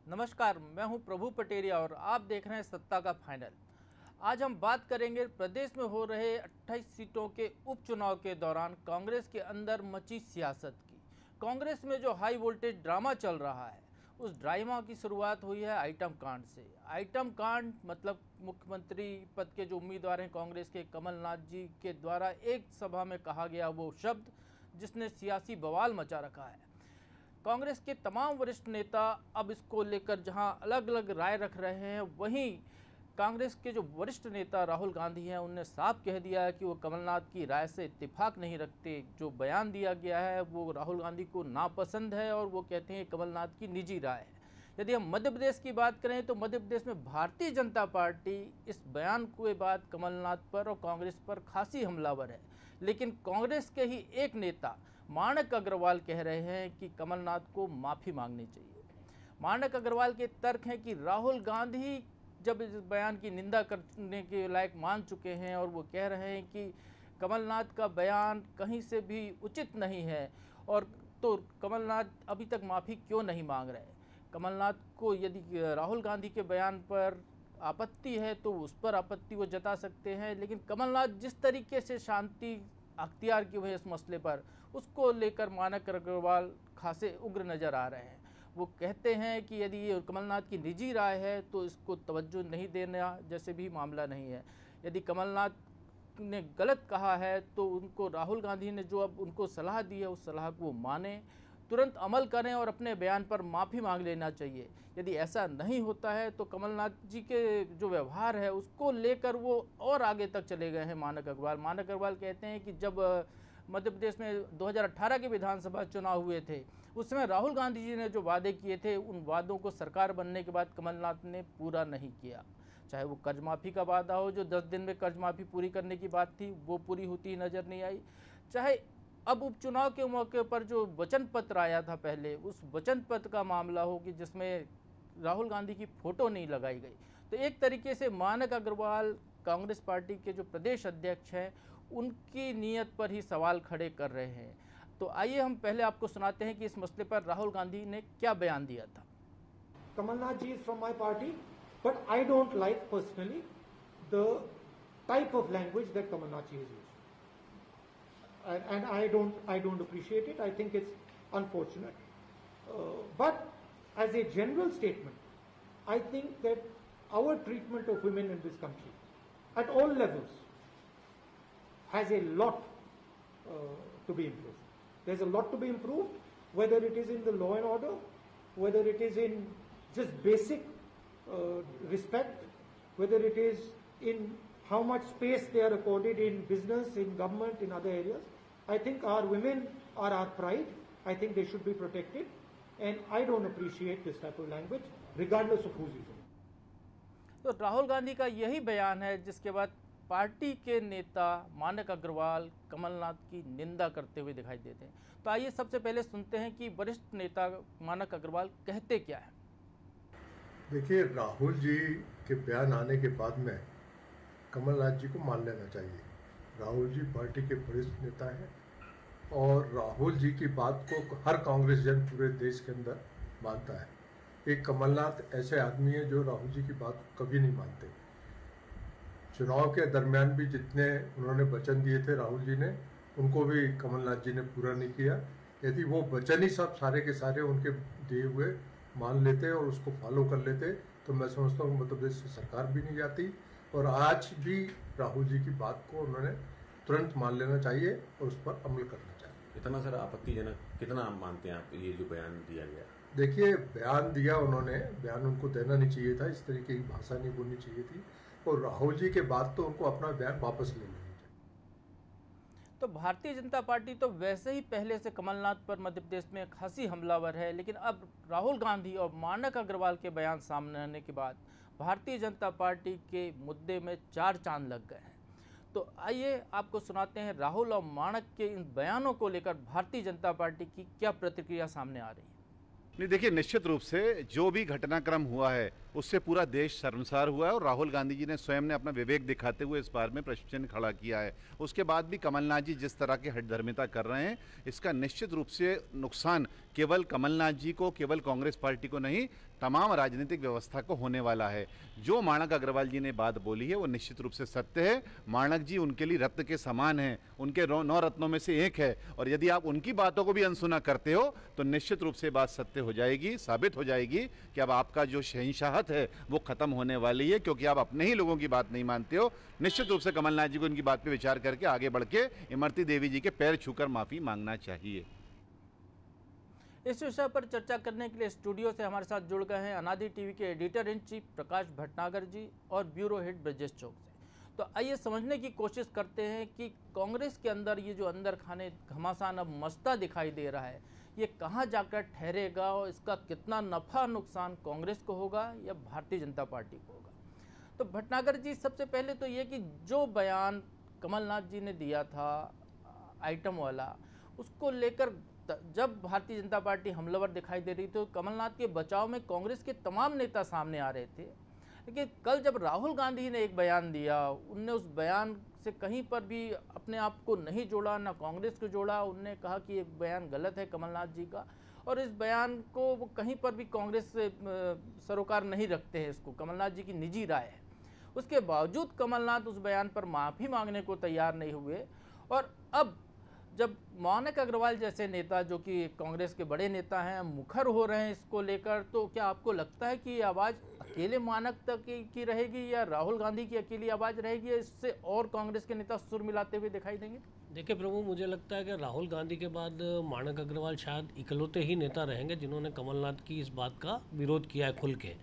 नमस्कार, मैं हूं प्रभु पटेरिया और आप देख रहे हैं सत्ता का फाइनल। आज हम बात करेंगे प्रदेश में हो रहे 28 सीटों के उपचुनाव के दौरान कांग्रेस के अंदर मची सियासत की। कांग्रेस में जो हाई वोल्टेज ड्रामा चल रहा है, उस ड्रामा की शुरुआत हुई है आइटम कांड से। आइटम कांड मतलब मुख्यमंत्री पद के जो उम्मीदवार हैं कांग्रेस के, कमलनाथ जी के द्वारा एक सभा में कहा गया वो शब्द जिसने सियासी बवाल मचा रखा है। कांग्रेस के तमाम वरिष्ठ नेता अब इसको लेकर जहां अलग अलग राय रख रहे हैं, वहीं कांग्रेस के जो वरिष्ठ नेता राहुल गांधी हैं उनने साफ कह दिया है कि वो कमलनाथ की राय से इत्तेफाक नहीं रखते। जो बयान दिया गया है वो राहुल गांधी को नापसंद है और वो कहते हैं कमलनाथ की निजी राय है। यदि हम मध्य प्रदेश की बात करें तो मध्य प्रदेश में भारतीय जनता पार्टी इस बयान के बाद कमलनाथ पर और कांग्रेस पर खासी हमलावर है, लेकिन कांग्रेस के ही एक नेता मानक अग्रवाल कह रहे हैं कि कमलनाथ को माफ़ी मांगनी चाहिए। मानक अग्रवाल के तर्क हैं कि राहुल गांधी जब इस बयान की निंदा करने के लायक मान चुके हैं और वो कह रहे हैं कि कमलनाथ का बयान कहीं से भी उचित नहीं है, और तो कमलनाथ अभी तक माफ़ी क्यों नहीं मांग रहे। कमलनाथ को यदि राहुल गांधी के बयान पर आपत्ति है तो उस पर आपत्ति वो जता सकते हैं, लेकिन कमलनाथ जिस तरीके से शांति अख्तियार की हुई इस मसले पर, उसको लेकर मानक अग्रवाल खासे उग्र नज़र आ रहे हैं। वो कहते हैं कि यदि ये कमलनाथ की निजी राय है तो इसको तवज्जो नहीं देना जैसे भी मामला नहीं है। यदि कमलनाथ ने गलत कहा है तो उनको राहुल गांधी ने जो अब उनको सलाह दी है उस सलाह को वो माने, तुरंत अमल करें और अपने बयान पर माफ़ी मांग लेना चाहिए। यदि ऐसा नहीं होता है तो कमलनाथ जी के जो व्यवहार है उसको लेकर वो और आगे तक चले गए हैं मानक अग्रवाल। मानक अग्रवाल कहते हैं कि जब मध्य प्रदेश में 2018 के विधानसभा चुनाव हुए थे, उस समय राहुल गांधी जी ने जो वादे किए थे उन वादों को सरकार बनने के बाद कमलनाथ ने पूरा नहीं किया। चाहे वो कर्ज माफ़ी का वादा हो, जो 10 दिन में कर्ज माफ़ी पूरी करने की बात थी वो पूरी होती नज़र नहीं आई। चाहे अब उपचुनाव के मौके पर जो वचन पत्र आया था पहले, उस वचन पत्र का मामला हो कि जिसमें राहुल गांधी की फ़ोटो नहीं लगाई गई। तो एक तरीके से मानक अग्रवाल कांग्रेस पार्टी के जो प्रदेश अध्यक्ष हैं उनकी नीयत पर ही सवाल खड़े कर रहे हैं। तो आइए हम पहले आपको सुनाते हैं कि इस मसले पर राहुल गांधी ने क्या बयान दिया था। Kamalnath ji is from my party, but I don't like personally the type of language that Kamalnath ji has used. And I don't appreciate it. I think it's unfortunate. But as a general statement, I think that our treatment of women in this country at all levels has a lot to be improved. There's a lot to be improved, whether it is in the law and order, whether it is in just basic respect, whether it is in how much space they are accorded in business, in government, in other areas. I think our women are our pride. I think they should be protected. And I don't appreciate this type of language, regardless of who's using it. तो राहुल गांधी का यही बयान है जिसके बाद party के नेता मानक अग्रवाल कमलनाथ की निंदा करते हुए दिखाई देते हैं। तो आइए सबसे पहले सुनते हैं कि वरिष्ठ नेता मानक अग्रवाल कहते क्या है। देखिए, राहुल जी के बयान आने के बाद में कमलनाथ जी को मान लेना चाहिए। राहुल जी पार्टी के वरिष्ठ नेता हैं और राहुल जी की बात को हर कांग्रेस जन पूरे देश के अंदर मानता है। एक कमलनाथ ऐसे आदमी है जो राहुल जी की बात को कभी नहीं मानते। चुनाव के दरमियान भी जितने उन्होंने वचन दिए थे राहुल जी ने, उनको भी कमलनाथ जी ने पूरा नहीं किया। यदि वो वचन ही सब सारे के सारे उनके दिए हुए मान लेते और उसको फॉलो कर लेते तो मैं समझता हूँ मध्य प्रदेश से सरकार भी नहीं जाती। और आज भी राहुल जी की बात को उन्होंने तुरंत मान लेना चाहिए और उस पर अमल करना चाहिए। इतना सारा आपत्तिजनक कितना आप मानते हैं आप ये जो बयान दिया गया? देखिए, बयान दिया उन्होंने, बयान उनको देना नहीं चाहिए था, इस तरीके की भाषा नहीं बोलनी चाहिए थी। और राहुल जी के बाद तो उनको अपना बयान वापस ले लेना चाहिए। तो भारतीय जनता पार्टी तो वैसे ही पहले से कमलनाथ पर मध्य प्रदेश में खासी हमलावर है, लेकिन अब राहुल गांधी और मानक अग्रवाल के बयान सामने आने के बाद भारतीय जनता पार्टी के मुद्दे में चार चांद लग गए हैं। तो आइए आपको सुनाते हैं राहुल और मानक के इन बयानों को लेकर भारतीय जनता पार्टी की क्या प्रतिक्रिया सामने आ रही है। नहीं, देखिए, निश्चित रूप से जो भी घटनाक्रम हुआ है उससे पूरा देश शर्मसार हुआ है और राहुल गांधी जी ने स्वयं ने अपना विवेक दिखाते हुए इस बार में प्रश्न खड़ा किया है। उसके बाद भी कमलनाथ जी जिस तरह की हठधर्मिता कर रहे हैं, इसका निश्चित रूप से नुकसान केवल कमलनाथ जी को, केवल कांग्रेस पार्टी को नहीं, तमाम राजनीतिक व्यवस्था को होने वाला है। जो माणक अग्रवाल जी ने बात बोली है वो निश्चित रूप से सत्य है। माणक जी उनके लिए रत्न के समान हैं, उनके 9 रत्नों में से एक है, और यदि आप उनकी बातों को भी अनसुना करते हो तो निश्चित रूप से बात सत्य हो जाएगी, साबित हो जाएगी कि अब आपका जो शहंशाहत है वो खत्म होने वाली है, क्योंकि आप अपने ही लोगों की बात नहीं मानते हो। निश्चित रूप से कमलनाथ जी को उनकी बात पर विचार करके आगे बढ़ के इमरती देवी जी के पैर छूकर माफी मांगना चाहिए। इस विषय पर चर्चा करने के लिए स्टूडियो से हमारे साथ जुड़ गए हैं अनादि टीवी के editor in chief Prakash Bhatnagar ji और ब्यूरो हेड ब्रजेश चौक से। तो आइए समझने की कोशिश करते हैं कि कांग्रेस के अंदर ये जो अंदर खाने घमासान अब मचता दिखाई दे रहा है, ये कहाँ जाकर ठहरेगा और इसका कितना नफा नुकसान कांग्रेस को होगा या भारतीय जनता पार्टी को होगा। तो भटनागर जी, सबसे पहले तो ये कि जो बयान कमलनाथ जी ने दिया था आइटम वाला, उसको लेकर जब भारतीय जनता पार्टी हमलावर दिखाई दे रही थी तो कमलनाथ के बचाव में कांग्रेस के तमाम नेता सामने आ रहे थे। लेकिन कल जब राहुल गांधी ने एक बयान दिया, उनने उस बयान से कहीं पर भी अपने आप को नहीं जोड़ा, ना कांग्रेस को जोड़ा। उनने कहा कि एक बयान गलत है कमलनाथ जी का, और इस बयान को वो कहीं पर भी कांग्रेस से सरोकार नहीं रखते हैं, इसको कमलनाथ जी की निजी राय है। उसके बावजूद कमलनाथ उस बयान पर माफ़ी मांगने को तैयार नहीं हुए। और अब जब माणक अग्रवाल जैसे नेता, जो कि कांग्रेस के बड़े नेता हैं, मुखर हो रहे हैं इसको लेकर, तो क्या आपको लगता है कि ये आवाज़ अकेले माणक तक की रहेगी या राहुल गांधी की अकेली आवाज़ रहेगी, इससे और कांग्रेस के नेता सुर मिलाते हुए दिखाई देंगे? देखिए प्रभु, मुझे लगता है कि राहुल गांधी के बाद माणक अग्रवाल शायद इकलौते ही नेता रहेंगे जिन्होंने कमलनाथ की इस बात का विरोध किया है खुल के।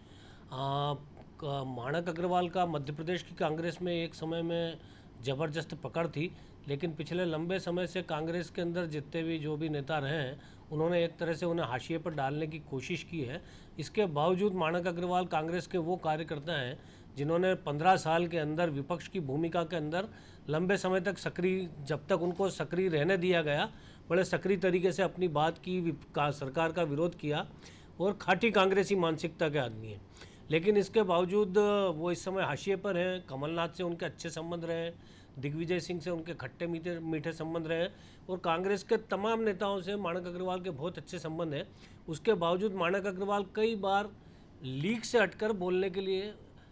माणक अग्रवाल का मध्य प्रदेश की कांग्रेस में एक समय में ज़बरदस्त पकड़ थी, लेकिन पिछले लंबे समय से कांग्रेस के अंदर जितने भी जो भी नेता रहे हैं, उन्होंने एक तरह से उन्हें हाशिए पर डालने की कोशिश की है। इसके बावजूद माणक अग्रवाल कांग्रेस के वो कार्यकर्ता हैं जिन्होंने 15 साल के अंदर विपक्ष की भूमिका के अंदर लंबे समय तक सक्रिय, जब तक उनको सक्रिय रहने दिया गया, बड़े सक्रिय तरीके से अपनी बात की, सरकार का विरोध किया, और खाटी कांग्रेसी मानसिकता के आदमी हैं। लेकिन इसके बावजूद वो इस समय हाशिए पर हैं। कमलनाथ से उनके अच्छे संबंध रहे, दिग्विजय सिंह से उनके खट्टे मीठे संबंध रहे, और कांग्रेस के तमाम नेताओं से माणक अग्रवाल के बहुत अच्छे संबंध हैं। उसके बावजूद माणक अग्रवाल कई बार लीक से हटकर बोलने के लिए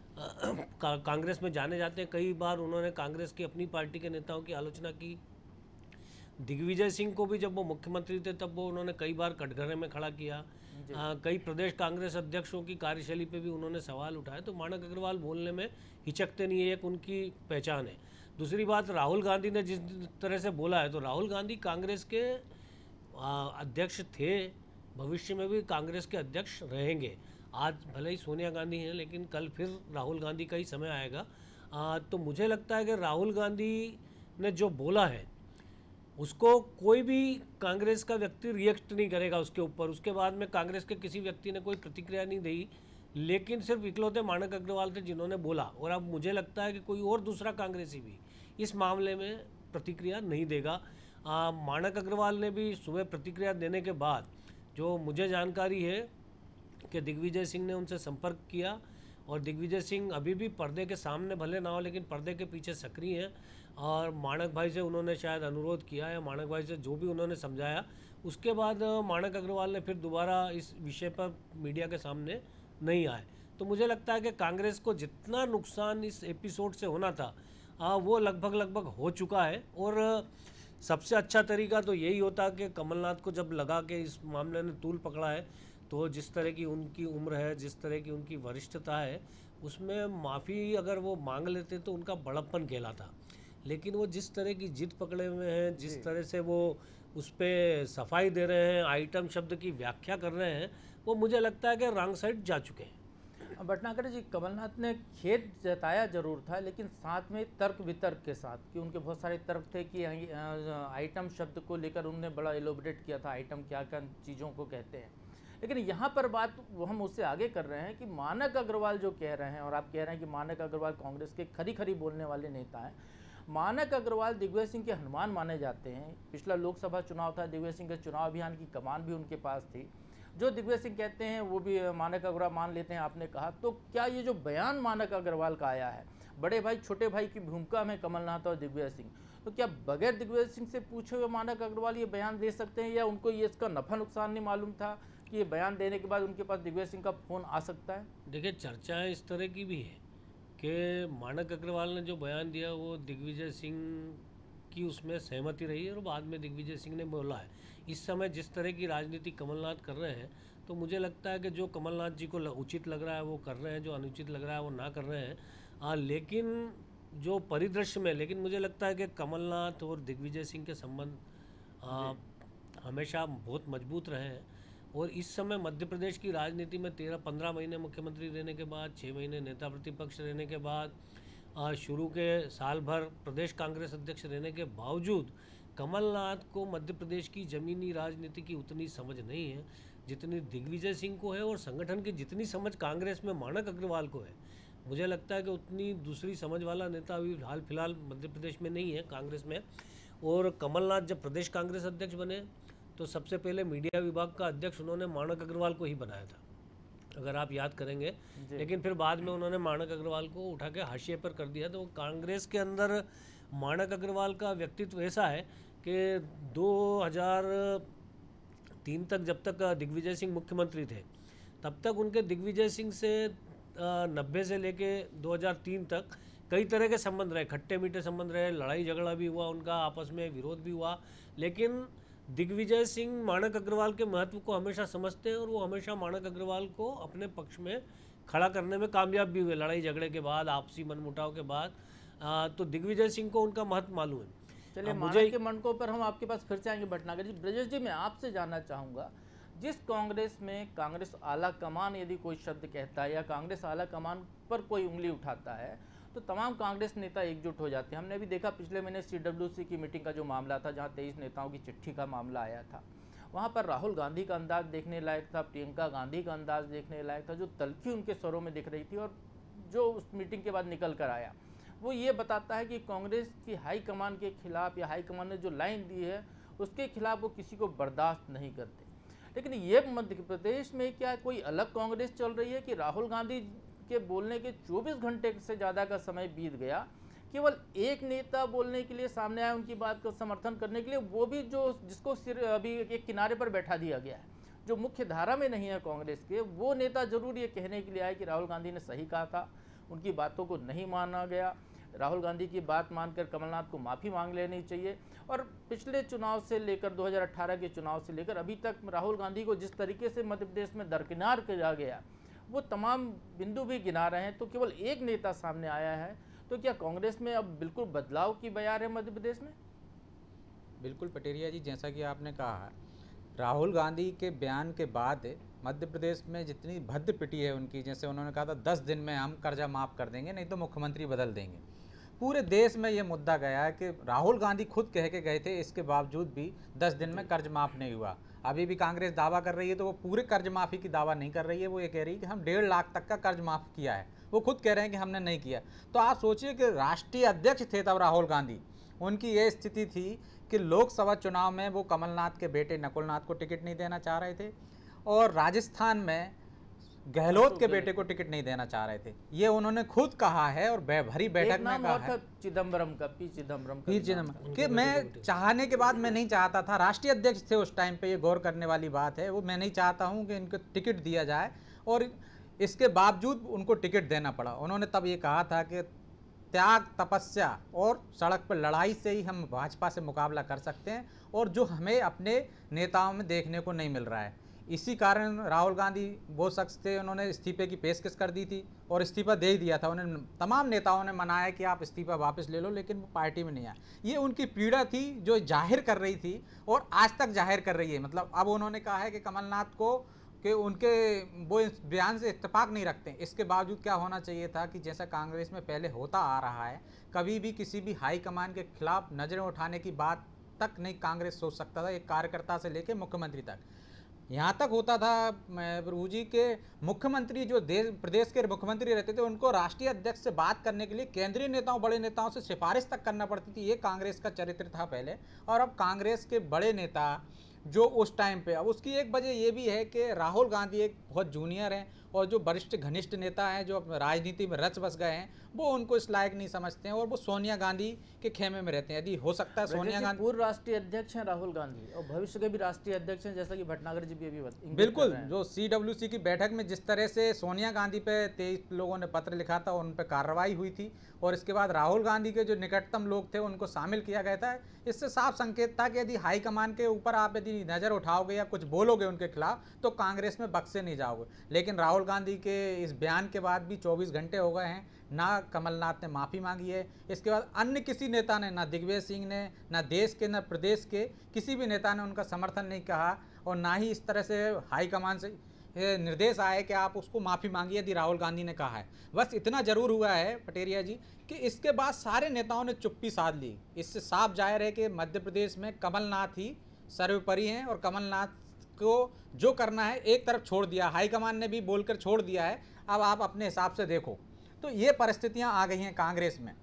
कांग्रेस में जाने जाते हैं। कई बार उन्होंने कांग्रेस की अपनी पार्टी के नेताओं की आलोचना की। दिग्विजय सिंह को भी जब वो मुख्यमंत्री थे तब वो उन्होंने कई बार कटघरे में खड़ा किया। कई प्रदेश कांग्रेस अध्यक्षों की कार्यशैली पे भी उन्होंने सवाल उठाए। तो माणक अग्रवाल बोलने में हिचकते नहीं है, एक उनकी पहचान है। दूसरी बात, राहुल गांधी ने जिस तरह से बोला है, तो राहुल गांधी कांग्रेस के अध्यक्ष थे, भविष्य में भी कांग्रेस के अध्यक्ष रहेंगे। आज भले ही सोनिया गांधी हैं, लेकिन कल फिर राहुल गांधी का ही समय आएगा। तो मुझे लगता है कि राहुल गांधी ने जो बोला है उसको कोई भी कांग्रेस का व्यक्ति रिएक्ट नहीं करेगा उसके ऊपर। उसके बाद में कांग्रेस के किसी व्यक्ति ने कोई प्रतिक्रिया नहीं दी, लेकिन सिर्फ इकलौते माणक अग्रवाल थे जिन्होंने बोला। और अब मुझे लगता है कि कोई और दूसरा कांग्रेसी भी इस मामले में प्रतिक्रिया नहीं देगा। माणक अग्रवाल ने भी सुबह प्रतिक्रिया देने के बाद जो मुझे जानकारी है कि दिग्विजय सिंह ने उनसे संपर्क किया, और दिग्विजय सिंह अभी भी पर्दे के सामने भले ना हो लेकिन पर्दे के पीछे सक्रिय हैं, और माणक भाई से उन्होंने शायद अनुरोध किया है। माणक भाई से जो भी उन्होंने समझाया, उसके बाद माणक अग्रवाल ने फिर दोबारा इस विषय पर मीडिया के सामने नहीं आए। तो मुझे लगता है कि कांग्रेस को जितना नुकसान इस एपिसोड से होना था वो लगभग हो चुका है। और सबसे अच्छा तरीका तो यही होता कि कमलनाथ को जब लगा कि इस मामले ने तूल पकड़ा है, तो जिस तरह की उनकी उम्र है, जिस तरह की उनकी वरिष्ठता है, उसमें माफ़ी अगर वो मांग लेते तो उनका बड़प्पन कहलाता। लेकिन वो जिस तरह की जिद पकड़े हुए हैं, जिस तरह से वो उस पर सफाई दे रहे हैं, आइटम शब्द की व्याख्या कर रहे हैं, वो मुझे लगता है कि रॉन्ग साइड जा चुके हैं। भटनागर जी, कमलनाथ ने खेद जताया जरूर था, लेकिन साथ में तर्क वितर्क के साथ, कि उनके बहुत सारे तर्क थे कि आइटम शब्द को लेकर उन्होंने बड़ा एलोबरेट किया था, आइटम क्या क्या चीज़ों को कहते हैं। लेकिन यहाँ पर बात वो हम उससे आगे कर रहे हैं कि माणक अग्रवाल जो कह रहे हैं, और आप कह रहे हैं कि माणक अग्रवाल कांग्रेस के खरी बोलने वाले नेता हैं। माणक अग्रवाल दिग्विजय सिंह के हनुमान माने जाते हैं। पिछला लोकसभा चुनाव था, दिग्विजय सिंह के चुनाव अभियान की कमान भी उनके पास थी। जो दिग्विजय सिंह कहते हैं वो भी मानक अग्रवाल मान लेते हैं, आपने कहा। तो क्या ये जो बयान मानक अग्रवाल का आया है, बड़े भाई छोटे भाई की भूमिका में कमलनाथ और दिग्विजय सिंह, तो क्या बगैर दिग्विजय सिंह से पूछे हुए मानक अग्रवाल ये बयान दे सकते हैं, या उनको ये इसका नफा नुकसान नहीं मालूम था कि ये बयान देने के बाद उनके पास दिग्विजय सिंह का फोन आ सकता है? देखिए, चर्चाएं इस तरह की भी है कि मानक अग्रवाल ने जो बयान दिया वो दिग्विजय सिंह की उसमें सहमति रही है और बाद में दिग्विजय सिंह ने बोला है। इस समय जिस तरह की राजनीति कमलनाथ कर रहे हैं, तो मुझे लगता है कि जो कमलनाथ जी को उचित लग रहा है वो कर रहे हैं, जो अनुचित लग रहा है वो ना कर रहे हैं। लेकिन जो परिदृश्य में, लेकिन मुझे लगता है कि कमलनाथ और दिग्विजय सिंह के संबंध हमेशा बहुत मजबूत रहे हैं। और इस समय मध्य प्रदेश की राजनीति में 13-15 महीने मुख्यमंत्री रहने के बाद, 6 महीने नेता प्रतिपक्ष रहने के बाद, शुरू के साल भर प्रदेश कांग्रेस अध्यक्ष रहने के बावजूद कमलनाथ को मध्य प्रदेश की ज़मीनी राजनीति की उतनी समझ नहीं है जितनी दिग्विजय सिंह को है, और संगठन की जितनी समझ कांग्रेस में मानक अग्रवाल को है। मुझे लगता है कि उतनी दूसरी समझ वाला नेता अभी हाल फिलहाल मध्य प्रदेश में नहीं है कांग्रेस में। और कमलनाथ जब प्रदेश कांग्रेस अध्यक्ष बने तो सबसे पहले मीडिया विभाग का अध्यक्ष उन्होंने मानक अग्रवाल को ही बनाया था, अगर आप याद करेंगे। लेकिन फिर बाद में उन्होंने मानक अग्रवाल को उठा के हाशिए पर कर दिया। तो कांग्रेस के अंदर मानक अग्रवाल का व्यक्तित्व ऐसा है कि 2003 तक, जब तक दिग्विजय सिंह मुख्यमंत्री थे, तब तक उनके दिग्विजय सिंह से 90 से लेके 2003 तक कई तरह के संबंध रहे, खट्टे मीठे संबंध रहे, लड़ाई झगड़ा भी हुआ, उनका आपस में विरोध भी हुआ। लेकिन दिग्विजय सिंह मानक अग्रवाल के महत्व को हमेशा समझते हैं और वो हमेशा मानक अग्रवाल को अपने पक्ष में खड़ा करने में कामयाब भी हुए, लड़ाई झगड़े के बाद, आपसी मनमुटाव के बाद। तो दिग्विजय सिंह को उनका महत्व मालूम है। चलिए, मानक के मनकों पर हम आपके पास फिर से आएंगे भटनागर जी। ब्रजेश जी, मैं आपसे जानना चाहूँगा, जिस कांग्रेस में कांग्रेस आला कमान यदि कोई शब्द कहता है या कांग्रेस आला कमान पर कोई उंगली उठाता है तो तमाम कांग्रेस नेता एकजुट हो जाते हैं। हमने भी देखा पिछले महीने CWC की मीटिंग का जो मामला था, जहां 23 नेताओं की चिट्ठी का मामला आया था, वहां पर राहुल गांधी का अंदाज देखने लायक था, प्रियंका गांधी का अंदाज देखने लायक था। जो तल्खी उनके स्वरों में दिख रही थी और जो उस मीटिंग के बाद निकल कर आया, वो ये बताता है कि कांग्रेस की हाईकमान के खिलाफ या हाईकमान ने जो लाइन दी है उसके खिलाफ वो किसी को बर्दाश्त नहीं करते। लेकिन ये मध्य प्रदेश में क्या कोई अलग कांग्रेस चल रही है कि राहुल गांधी के बोलने के 24 घंटे से ज़्यादा का समय बीत गया, केवल एक नेता बोलने के लिए सामने आया उनकी बात का समर्थन करने के लिए, वो भी जो जिसको सिर अभी एक किनारे पर बैठा दिया गया है, जो मुख्य धारा में नहीं है कांग्रेस के, वो नेता जरूर ये कहने के लिए आए कि राहुल गांधी ने सही कहा था, उनकी बातों को नहीं माना गया, राहुल गांधी की बात मानकर कमलनाथ को माफ़ी मांग लेनी चाहिए। और पिछले चुनाव से लेकर 2018 के चुनाव से लेकर अभी तक राहुल गांधी को जिस तरीके से मध्य प्रदेश में दरकिनार किया गया, वो तमाम बिंदु भी गिना रहे हैं। तो केवल एक नेता सामने आया है, तो क्या कांग्रेस में अब बिल्कुल बदलाव की बयार है मध्य प्रदेश में? बिल्कुल पटेरिया जी, जैसा कि आपने कहा, राहुल गांधी के बयान के बाद मध्य प्रदेश में जितनी भद्द पिटी है उनकी, जैसे उन्होंने कहा था 10 दिन में हम कर्जा माफ़ कर देंगे, नहीं तो मुख्यमंत्री बदल देंगे। पूरे देश में ये मुद्दा गया है कि राहुल गांधी खुद कह के गए थे, इसके बावजूद भी 10 दिन में कर्ज माफ़ नहीं हुआ। अभी भी कांग्रेस दावा कर रही है तो वो पूरे कर्ज माफ़ी की दावा नहीं कर रही है, वो ये कह रही है कि हम 1.5 लाख तक का कर्ज माफ़ किया है। वो खुद कह रहे हैं कि हमने नहीं किया। तो आप सोचिए कि राष्ट्रीय अध्यक्ष थे तब राहुल गांधी, उनकी ये स्थिति थी कि लोकसभा चुनाव में वो कमलनाथ के बेटे नकुलनाथ को टिकट नहीं देना चाह रहे थे और राजस्थान में गहलोत के बेटे को टिकट नहीं देना चाह रहे थे। ये उन्होंने खुद कहा है और भरी बैठक में कहा है, चिदम्बरम का पी चिदम्बरम कि मैं चाहने के बाद मैं नहीं चाहता था, राष्ट्रीय अध्यक्ष थे उस टाइम पे, ये गौर करने वाली बात है, वो मैं नहीं चाहता हूँ कि इनको टिकट दिया जाए, और इसके बावजूद उनको टिकट देना पड़ा। उन्होंने तब ये कहा था कि त्याग, तपस्या और सड़क पर लड़ाई से ही हम भाजपा से मुकाबला कर सकते हैं, और जो हमें अपने नेताओं में देखने को नहीं मिल रहा है। इसी कारण राहुल गांधी वो शख्स थे, उन्होंने इस्तीफे की पेशकश कर दी थी और इस्तीफा दे ही दिया था। उन्हें तमाम नेताओं ने मनाया कि आप इस्तीफा वापस ले लो, लेकिन वो पार्टी में नहीं आया। ये उनकी पीड़ा थी जो जाहिर कर रही थी और आज तक जाहिर कर रही है। मतलब अब उन्होंने कहा है कि कमलनाथ को कि उनके वो इस बयान से इत्तेफाक नहीं रखते। इसके बावजूद क्या होना चाहिए था कि जैसा कांग्रेस में पहले होता आ रहा है, कभी भी किसी भी हाईकमान के खिलाफ नज़रें उठाने की बात तक नहीं कांग्रेस सोच सकता था, एक कार्यकर्ता से लेकर मुख्यमंत्री तक। यहाँ तक होता था प्रभु जी के मुख्यमंत्री जो प्रदेश के मुख्यमंत्री रहते थे, उनको राष्ट्रीय अध्यक्ष से बात करने के लिए केंद्रीय नेताओं, बड़े नेताओं से सिफारिश तक करना पड़ती थी। ये कांग्रेस का चरित्र था पहले। और अब कांग्रेस के बड़े नेता जो उस टाइम पे। अब उसकी एक वजह ये भी है कि राहुल गांधी एक बहुत जूनियर हैं और जो वरिष्ठ घनिष्ठ नेता हैं जो राजनीति में रच बस गए हैं, वो उनको इस लायक नहीं समझते हैं और वो सोनिया गांधी के खेमे में रहते हैं। यदि हो सकता है सोनिया गांधी पूर्व राष्ट्रीय अध्यक्ष हैं राहुल गांधी और भविष्य के भी राष्ट्रीय अध्यक्ष हैं, जैसा कि भटनागर जी भी अभी इंगित बिल्कुल कर रहे हैं। जो CWC की बैठक में जिस तरह से सोनिया गांधी पे 23 लोगों ने पत्र लिखा था, उन पे कार्रवाई हुई थी और इसके बाद राहुल गांधी के जो निकटतम लोग थे उनको शामिल किया गया था। इससे साफ संकेत था कि यदि हाईकमान के ऊपर आप यदि नज़र उठाओगे या कुछ बोलोगे उनके खिलाफ तो कांग्रेस में बक्से नहीं जाओगे। लेकिन राहुल गांधी के इस बयान के बाद भी 24 घंटे हो गए हैं, ना कमलनाथ ने माफ़ी मांगी है। इसके बाद अन्य किसी नेता ने, ना दिग्विजय सिंह ने, ना देश के, ना प्रदेश के किसी भी नेता ने उनका समर्थन नहीं कहा और ना ही इस तरह से हाईकमान से निर्देश आए कि आप उसको माफ़ी मांगिए यदि राहुल गांधी ने कहा है। बस इतना ज़रूर हुआ है पटेरिया जी कि इसके बाद सारे नेताओं ने चुप्पी साध ली। इससे साफ जाहिर है कि मध्य प्रदेश में कमलनाथ ही सर्वोपरि हैं और कमलनाथ को जो करना है एक तरफ छोड़ दिया, हाईकमान ने भी बोलकर छोड़ दिया है, अब आप अपने हिसाब से देखो। तो ये परिस्थितियां आ गई हैं कांग्रेस में।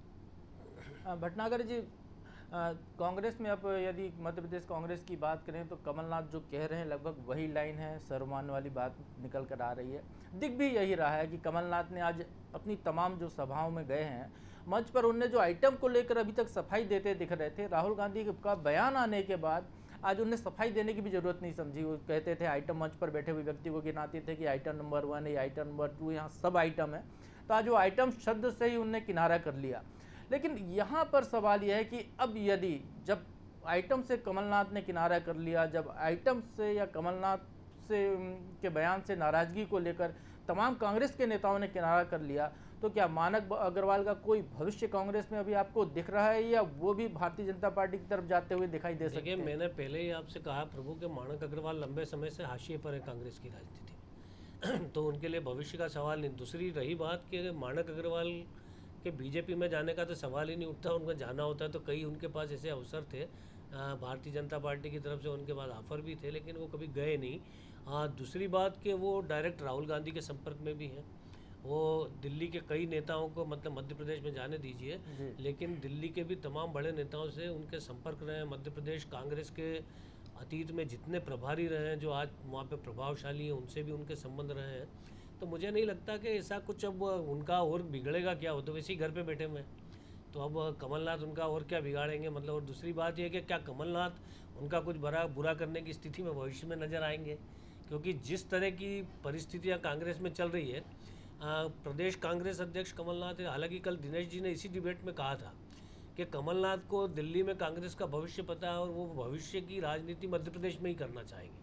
भटनागर जी, कांग्रेस में अब यदि मध्य प्रदेश कांग्रेस की बात करें तो कमलनाथ जो कह रहे हैं लगभग वही लाइन है, सर्वमान वाली बात निकल कर आ रही है। दिख भी यही रहा है कि कमलनाथ ने आज अपनी तमाम जो सभाओं में गए हैं, मंच पर उनने जो आइटम को लेकर अभी तक सफाई देते दिख रहे थे, राहुल गांधी का बयान आने के बाद आज उन्हें सफाई देने की भी जरूरत नहीं समझी। वो कहते थे, आइटम मंच पर बैठे हुए व्यक्ति को गिनाते थे कि आइटम नंबर 1 है, आइटम नंबर 2, यहाँ सब आइटम है। तो आज वो आइटम शब्द से ही उनने किनारा कर लिया। लेकिन यहाँ पर सवाल यह है कि अब यदि जब आइटम से कमलनाथ ने किनारा कर लिया, जब आइटम से या कमलनाथ से के बयान से नाराजगी को लेकर तमाम कांग्रेस के नेताओं ने किनारा कर लिया, तो क्या मानक अग्रवाल का कोई भविष्य कांग्रेस में अभी आपको दिख रहा है या वो भी भारतीय जनता पार्टी की तरफ जाते हुए दिखाई दे सकते हैं? मैंने पहले ही आपसे कहा प्रभु के मानक अग्रवाल लंबे समय से हाशिए पर है कांग्रेस की राजनीति तो उनके लिए भविष्य का सवाल नहीं। दूसरी रही बात कि मानक अग्रवाल के बीजेपी में जाने का तो सवाल ही नहीं उठता। उनको जाना होता है तो कई उनके पास ऐसे अवसर थे, भारतीय जनता पार्टी की तरफ से उनके पास ऑफर भी थे, लेकिन वो कभी गए नहीं। दूसरी बात कि वो डायरेक्ट राहुल गांधी के संपर्क में भी हैं। वो दिल्ली के कई नेताओं को, मतलब मध्य प्रदेश में जाने दीजिए, लेकिन दिल्ली के भी तमाम बड़े नेताओं से उनके संपर्क रहे हैं। मध्य प्रदेश कांग्रेस के अतीत में जितने प्रभारी रहे हैं, जो आज वहाँ पे प्रभावशाली हैं, उनसे भी उनके संबंध रहे हैं। तो मुझे नहीं लगता कि ऐसा कुछ अब उनका और बिगड़ेगा क्या हो, तो वैसे ही घर पे बैठे हुए हैं, तो अब कमलनाथ उनका और क्या बिगाड़ेंगे मतलब। और दूसरी बात यह कि क्या कमलनाथ उनका कुछ बुरा करने की स्थिति में भविष्य में नज़र आएंगे, क्योंकि जिस तरह की परिस्थितियाँ कांग्रेस में चल रही है, प्रदेश कांग्रेस अध्यक्ष कमलनाथ, हालांकि कल दिनेश जी ने इसी डिबेट में कहा था कि कमलनाथ को दिल्ली में कांग्रेस का भविष्य पता है और वो भविष्य की राजनीति मध्य प्रदेश में ही करना चाहेंगे।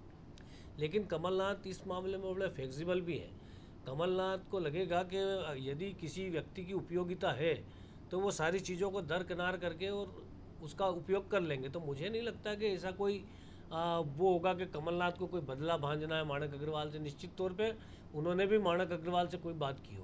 लेकिन कमलनाथ इस मामले में बड़े फ्लेक्सिबल भी हैं। कमलनाथ को लगेगा कि यदि किसी व्यक्ति की उपयोगिता है तो वो सारी चीज़ों को दरकिनार करके और उसका उपयोग कर लेंगे। तो मुझे नहीं लगता कि ऐसा कोई वो होगा कि कमलनाथ को कोई बदला भांजना है मानक अग्रवाल से। निश्चित तौर पे उन्होंने भी मानक अग्रवाल से कोई बात की होगी।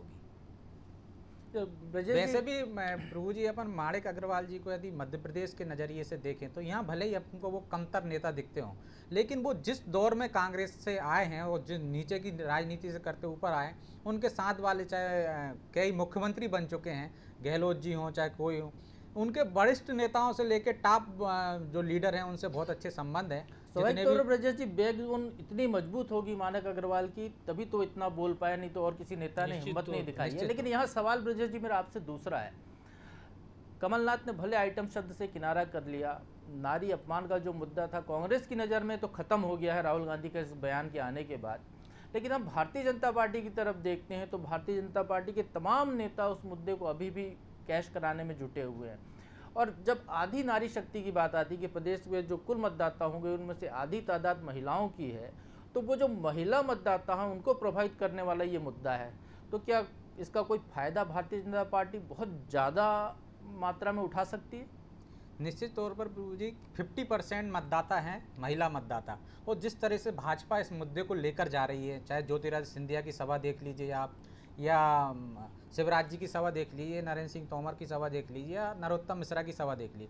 वैसे भी प्रभु जी, अपन माणिक अग्रवाल जी को यदि मध्य प्रदेश के नज़रिए से देखें तो यहाँ भले ही अपने वो कमतर नेता दिखते हों, लेकिन वो जिस दौर में कांग्रेस से आए हैं और जो नीचे की राजनीति से करते ऊपर आए, उनके साथ वाले चाहे कई मुख्यमंत्री बन चुके हैं, गहलोत जी हों चाहे कोई हो, उनके वरिष्ठ नेताओं से लेकर टॉप जो लीडर हैं उनसे बहुत अच्छे संबंध हैं। स्वाभाविक तौर पर ब्रजेश जी, बैकबोन इतनी मजबूत होगी मानक अग्रवाल की, तभी तो इतना बोल पाया, नहीं तो और किसी नेता ने हिम्मत नहीं दिखाई है। लेकिन यहाँ सवाल ब्रजेश जी मेरा आपसे दूसरा है। कमलनाथ ने भले आइटम शब्द से किनारा कर लिया, नारी अपमान का जो मुद्दा था कांग्रेस की नज़र में तो खत्म हो गया है राहुल गांधी के इस बयान के आने के बाद, लेकिन हम भारतीय जनता पार्टी की तरफ देखते हैं तो भारतीय जनता पार्टी के तमाम नेता उस मुद्दे को अभी भी कैश कराने में जुटे हुए हैं। और जब आधी नारी शक्ति की बात आती है कि प्रदेश में जो कुल मतदाता होंगे उनमें से आधी तादाद महिलाओं की है, तो वो जो महिला मतदाता हैं उनको प्रभावित करने वाला ये मुद्दा है। तो क्या इसका कोई फ़ायदा भारतीय जनता पार्टी बहुत ज़्यादा मात्रा में उठा सकती है? निश्चित तौर पर प्रभु जी 50% मतदाता हैं महिला मतदाता, और जिस तरह से भाजपा इस मुद्दे को लेकर जा रही है, चाहे ज्योतिरादित्य सिंधिया की सभा देख लीजिए आप, या शिवराज जी की सभा देख लीजिए, नरेंद्र सिंह तोमर की सभा देख लीजिए, या नरोत्तम मिश्रा की सभा देख लीजिए,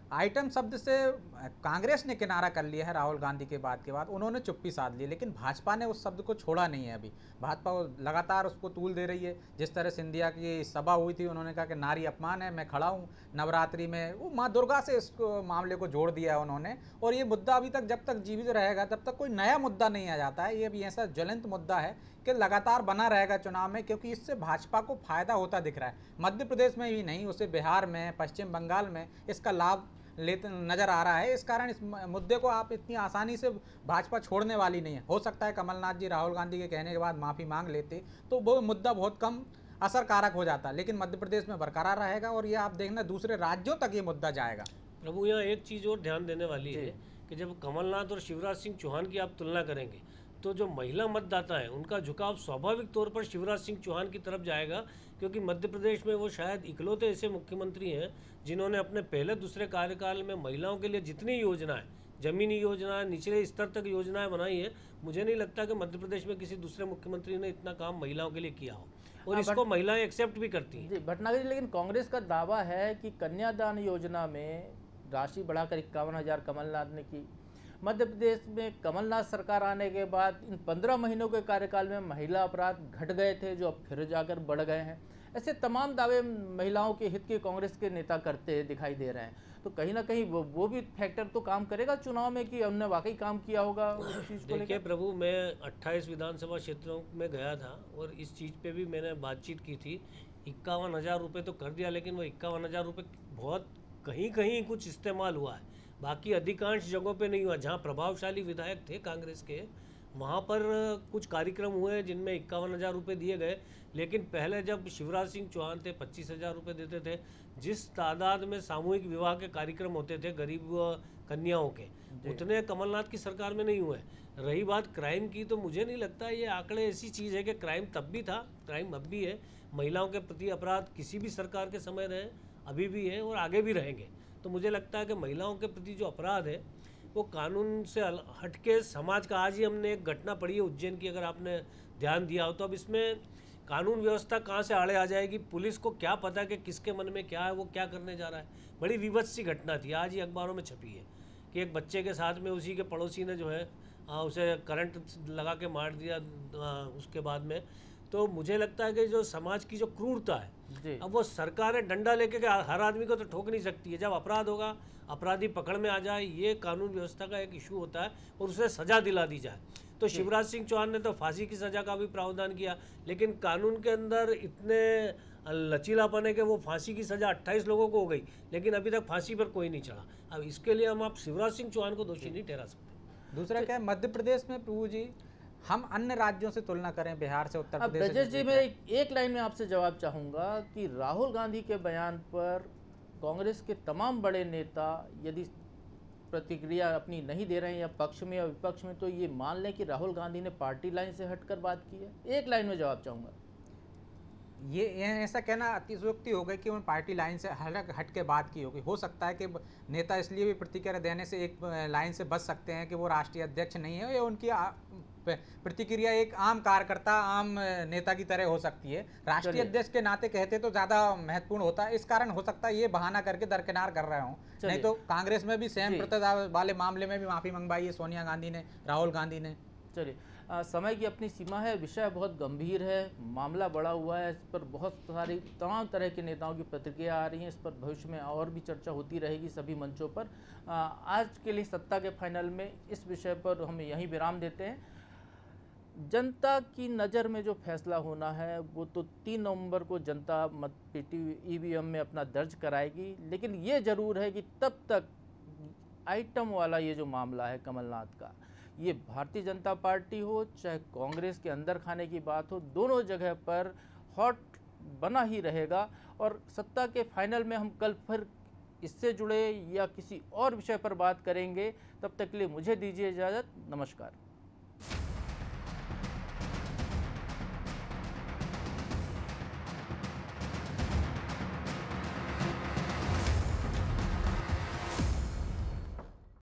आइटम शब्द से कांग्रेस ने किनारा कर लिया है राहुल गांधी के बाद उन्होंने चुप्पी साध ली, लेकिन भाजपा ने उस शब्द को छोड़ा नहीं है। अभी भाजपा लगातार उसको तूल दे रही है। जिस तरह सिंधिया की सभा हुई थी, उन्होंने कहा कि नारी अपमान है, मैं खड़ा हूँ। नवरात्रि में वो माँ दुर्गा से इस मामले को जोड़ दिया है उन्होंने। और ये मुद्दा अभी तक जब तक जीवित रहेगा तब तक कोई नया मुद्दा नहीं आ जाता है। ये अभी ऐसा ज्वलंत मुद्दा है कि लगातार बना रहेगा चुनाव में, क्योंकि इससे भाजपा को फायदा होता दिख रहा है। मध्य प्रदेश में ही नहीं, उसे बिहार में, पश्चिम बंगाल में इसका लाभ लेते नजर आ रहा है। इस कारण इस मुद्दे को आप इतनी आसानी से भाजपा छोड़ने वाली नहीं है। हो सकता है कमलनाथ जी राहुल गांधी के कहने के बाद माफ़ी मांग लेते तो वो मुद्दा बहुत कम असरकारक हो जाता, लेकिन मध्य प्रदेश में बरकरार रहेगा और ये आप देखना दूसरे राज्यों तक ये मुद्दा जाएगा। प्रभु, यहाँ एक चीज़ और ध्यान देने वाली है कि जब कमलनाथ और शिवराज सिंह चौहान की आप तुलना करेंगे तो जो महिला मतदाता है उनका झुकाव स्वाभाविक तौर पर शिवराज सिंह चौहान की तरफ जाएगा, क्योंकि मध्य प्रदेश में वो शायद इकलौते ऐसे मुख्यमंत्री हैं जिन्होंने अपने पहले दूसरे कार्यकाल में महिलाओं के लिए जितनी योजनाएं, जमीनी योजनाएं, निचले स्तर तक योजनाएं बनाई है, मुझे नहीं लगता कि मध्य प्रदेश में किसी दूसरे मुख्यमंत्री ने इतना काम महिलाओं के लिए किया हो, और इसको महिलाएं एक्सेप्ट भी करती हैं। जी भटनागर जी, लेकिन कांग्रेस का दावा है कि कन्यादान योजना में राशि बढ़ाकर 51,000 कमलनाथ ने की। मध्य प्रदेश में कमलनाथ सरकार आने के बाद इन 15 महीनों के कार्यकाल में महिला अपराध घट गए थे, जो अब फिर जाकर बढ़ गए हैं। ऐसे तमाम दावे महिलाओं के हित के कांग्रेस के नेता करते दिखाई दे रहे हैं। तो कहीं ना कहीं वो भी फैक्टर तो काम करेगा चुनाव में कि उन्होंने वाकई काम किया होगा उस चीज़ को। देखिए प्रभु, मैं 28 विधानसभा क्षेत्रों में गया था और इस चीज़ पे भी मैंने बातचीत की थी। 51,000 रुपये तो कर दिया, लेकिन वो 51,000 रुपये बहुत कहीं कहीं कुछ इस्तेमाल हुआ है, बाकी अधिकांश जगहों पे नहीं हुआ। जहाँ प्रभावशाली विधायक थे कांग्रेस के, वहाँ पर कुछ कार्यक्रम हुए जिनमें 51,000 रुपये दिए गए, लेकिन पहले जब शिवराज सिंह चौहान थे 25,000 रुपये देते थे। जिस तादाद में सामूहिक विवाह के कार्यक्रम होते थे गरीब कन्याओं के, उतने कमलनाथ की सरकार में नहीं हुए। रही बात क्राइम की, तो मुझे नहीं लगता ये आंकड़े ऐसी चीज़ है कि क्राइम तब भी था, क्राइम अब भी है। महिलाओं के प्रति अपराध किसी भी सरकार के समय रहे, अभी भी है और आगे भी रहेंगे। तो मुझे लगता है कि महिलाओं के प्रति जो अपराध है वो कानून से हटके समाज का, आज ही हमने एक घटना पढ़ी है उज्जैन की, अगर आपने ध्यान दिया हो तो। अब इसमें कानून व्यवस्था कहाँ से आड़े आ जाएगी, पुलिस को क्या पता कि किसके मन में क्या है, वो क्या करने जा रहा है। बड़ी विभत्स सी घटना थी, आज ही अखबारों में छपी है कि एक बच्चे के साथ में उसी के पड़ोसी ने जो है उसे करंट लगा के मार दिया उसके बाद में। तो मुझे लगता है कि जो समाज की जो क्रूरता है, अब वो सरकारें डंडा लेके हर आदमी को तो ठोक नहीं सकती है। जब अपराध होगा, अपराधी पकड़ में आ जाए, ये कानून व्यवस्था का एक इशू होता है और उसे सजा दिला दी जाए। तो शिवराज सिंह चौहान ने तो फांसी की सजा का भी प्रावधान किया, लेकिन कानून के अंदर इतने लचीलापन है कि वो फांसी की सजा 28 लोगों को हो गई, लेकिन अभी तक फांसी पर कोई नहीं चढ़ा। अब इसके लिए हम आप शिवराज सिंह चौहान को दोषी नहीं ठहरा सकते। दूसरा क्या है, मध्य प्रदेश में प्रभु जी हम अन्य राज्यों से तुलना करें, बिहार से, उत्तर प्रदेश से। ब्रजेश जी, मैं एक लाइन में आपसे जवाब चाहूँगा कि राहुल गांधी के बयान पर कांग्रेस के तमाम बड़े नेता यदि प्रतिक्रिया अपनी नहीं दे रहे हैं, या पक्ष में या विपक्ष में, तो ये मान लें कि राहुल गांधी ने पार्टी लाइन से हटकर बात की है। एक लाइन में जवाब चाहूँगा। ये ऐसा कहना अतिशयोक्ति हो गई कि उन्होंने पार्टी लाइन से हट के बात की होगी। हो सकता है कि नेता इसलिए भी प्रतिक्रिया देने से एक लाइन से बच सकते हैं कि वो राष्ट्रीय अध्यक्ष नहीं है, या उनकी प्रतिक्रिया एक आम कार्यकर्ता, आम नेता की तरह हो सकती है। राष्ट्रीय अध्यक्ष के नाते कहते तो ज़्यादा महत्वपूर्ण होता है। इस कारण हो सकता है ये बहाना करके दरकिनार कर रहे हों, नहीं तो कांग्रेस में भी सेम प्रतिदान वाले मामले में भी माफ़ी मंगवाई है सोनिया गांधी ने, राहुल गांधी ने। चलिए, समय की अपनी सीमा है, विषय बहुत गंभीर है, मामला बड़ा हुआ है, इस पर बहुत सारी तमाम तरह के नेताओं की प्रतिक्रिया आ रही हैं। इस पर भविष्य में और भी चर्चा होती रहेगी सभी मंचों पर। आज के लिए सत्ता के फाइनल में इस विषय पर हम यहीं विराम देते हैं। जनता की नज़र में जो फैसला होना है वो तो 3 नवंबर को जनता मत पेटी ईवीएम में अपना दर्ज कराएगी, लेकिन ये ज़रूर है कि तब तक आइटम वाला ये जो मामला है कमलनाथ का, ये भारतीय जनता पार्टी हो चाहे कांग्रेस के अंदर खाने की बात हो, दोनों जगह पर हॉट बना ही रहेगा। और सत्ता के फाइनल में हम कल फिर इससे जुड़े या किसी और विषय पर बात करेंगे। तब तक के लिए मुझे दीजिए इजाज़त। नमस्कार।